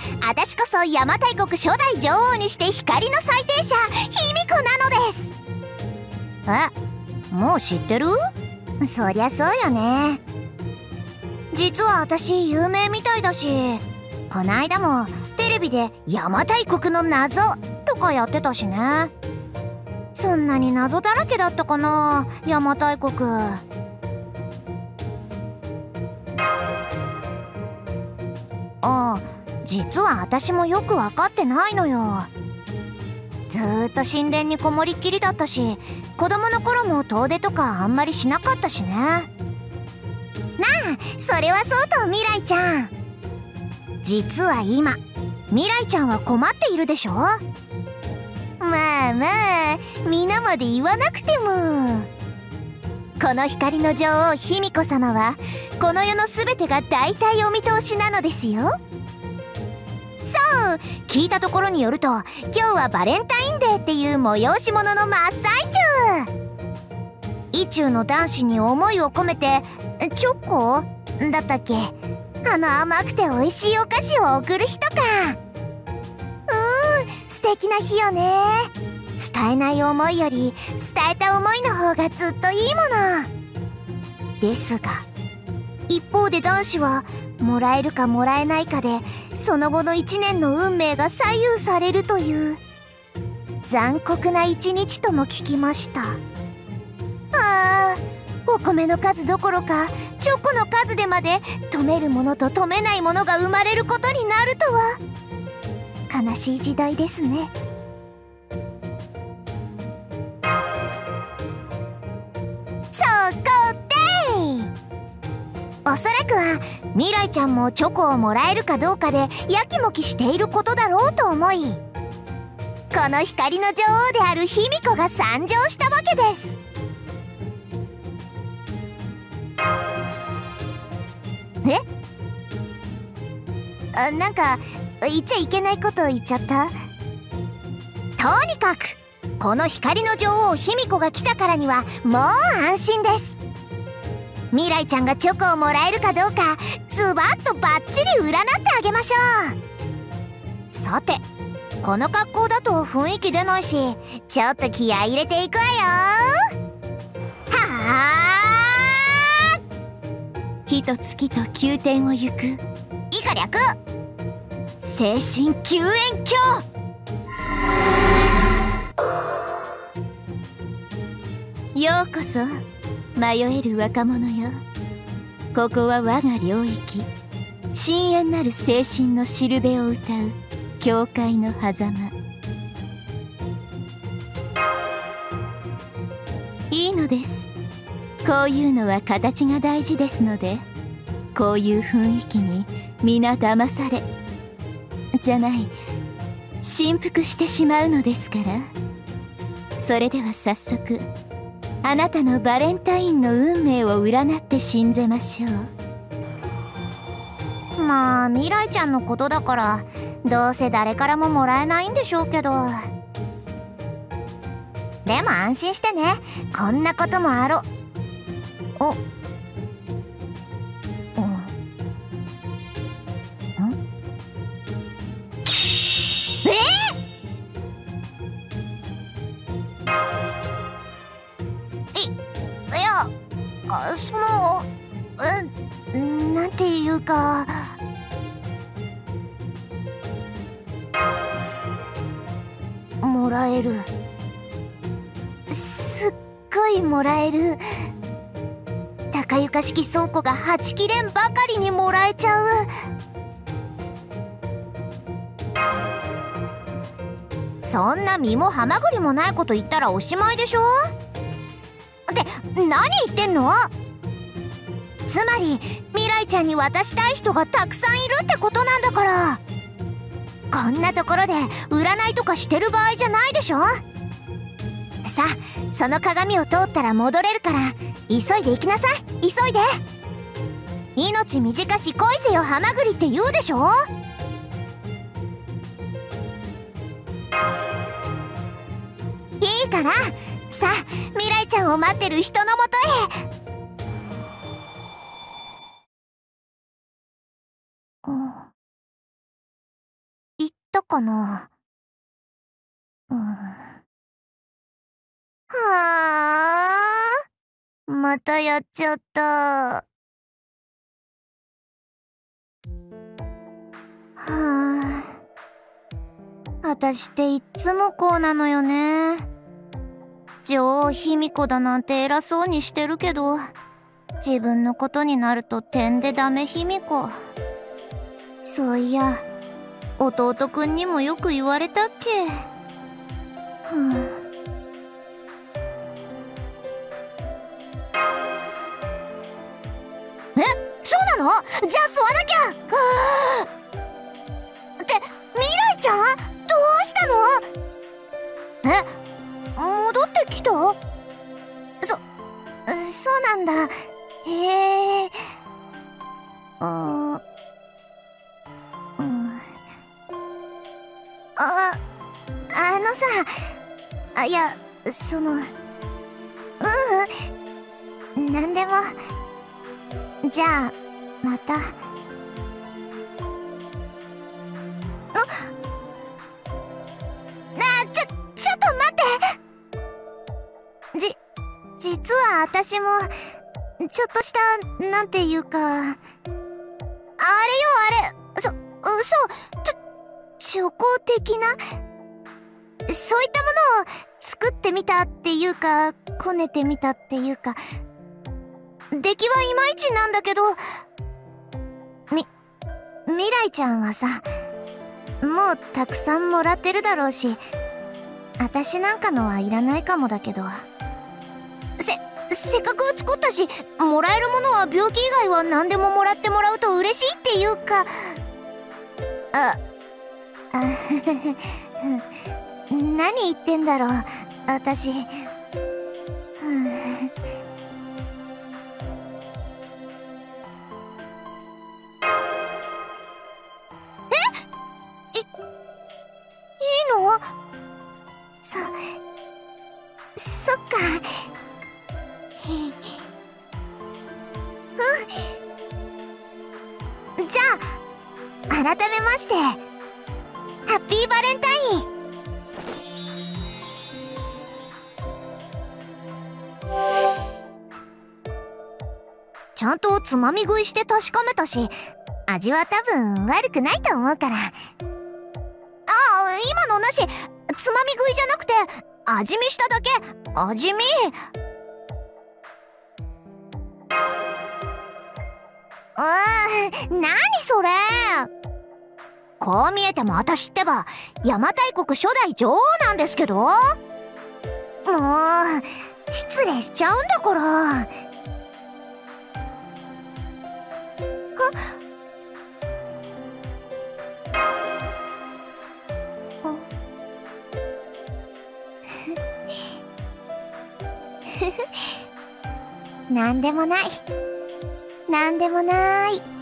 私こそ邪馬台国初代女王にして光の裁定者卑弥呼なのです。もう知ってる？そりゃそうよね。実は私有名みたいだし、こないだもテレビで邪馬台国の謎とかやってたしね。そんなに謎だらけだったかな、邪馬台国。実は私もよく分かってないのよ。ずーっと神殿にこもりっきりだったし、子供の頃も遠出とかあんまりしなかったしね。なあ、それはそうと未来ちゃん。実は今未来ちゃんは困っているでしょ。まあまあ皆まで言わなくても。この光の女王卑弥呼様はこの世の全てが大体お見通しなのですよ。そう、聞いたところによると今日はバレンタインデーっていう催し物の真っ最中。意中の男子に思いを込めてチョコだったっけ、甘くて美味しいお菓子を送る人か。素敵な日よね。伝えない思いより伝えた思いの方がずっといいものですが、一方で男子はもらえるかもらえないかでその後の1年の運命が左右されるという残酷な一日とも聞きました。お米の数どころかチョコの数でまで止めるものと止めないものが生まれることになるとは悲しい時代ですね。そこでおそらくは未来ちゃんもチョコをもらえるかどうかでやきもきしていることだろうと思い、この光の女王である卑弥呼が参上したわけです。なんか言っちゃいけないことを言っちゃった？とにかくこの光の女王卑弥呼が来たからにはもう安心です。未来ちゃんがチョコをもらえるかどうかズバッとバッチリ占ってあげましょう。さて、この格好だと雰囲気出ないし、ちょっと気合い入れていくわよ。 一月と9点を行く以下略精神救援鏡。ようこそ迷える若者よ。ここは我が領域、深淵なる精神のしるべを歌う教会の狭間。いいのです。こういうのは形が大事ですので、こういう雰囲気に皆騙されじゃない振幅してしまうのですから。それでは早速あなたのバレンタインの運命を占って信ぜましょう。 まあ未来ちゃんのことだからどうせ誰からももらえないんでしょうけど、でも安心してね、こんなこともあろう。なんていうか、もらえる。すっごいもらえる。高床式倉庫が8切れんばかりにもらえちゃう。そんな身もハマグリもないこと言ったらおしまいでしょ。って何言ってんの？つまり未来ちゃんに渡したい人がたくさんいるってことなんだから。こんなところで占いとかしてる場合じゃないでしょ。さあ、その鏡を通ったら戻れるから急いで行きなさい。急いで。命短し恋せよハマグリって言うでしょ。いいからさあ、未来ちゃんを待ってる人のもとへ。 かな。はあ、またやっちゃった。はあ、私っていっつもこうなのよね。女王卑弥呼だなんて偉そうにしてるけど、自分のことになると点でダメ卑弥呼。そういや、弟くんにもよく言われたっけ。そうなの？じゃあ吸わなきゃ。って未来ちゃん、どうしたの？戻ってきた？そうなんだ。へえ。あのさ、いや、なんでも。じゃあまた。ちょっと待って。実は私もちょっとしたなんていうか、あれよあれ、チョコ的な、そういったものを作ってみたっていうか、こねてみたっていうか、出来はいまいちなんだけど、未来ちゃんはさ、もうたくさんもらってるだろうし、私なんかのはいらないかもだけど、せっかく作ったし、もらえるものは病気以外は何でももらってもらうと嬉しいっていうか。何言ってんだろう私。いいの？そっか。じゃあ改めまして、ハッピーバレンタイン。ちゃんとつまみ食いして確かめたし、味は多分悪くないと思うから。今のなし、つまみ食いじゃなくて味見しただけ。味見。何それ。こう見えても私ってば邪馬台国初代女王なんですけど。もう失礼しちゃうんだから。なんでもない。なんでもない。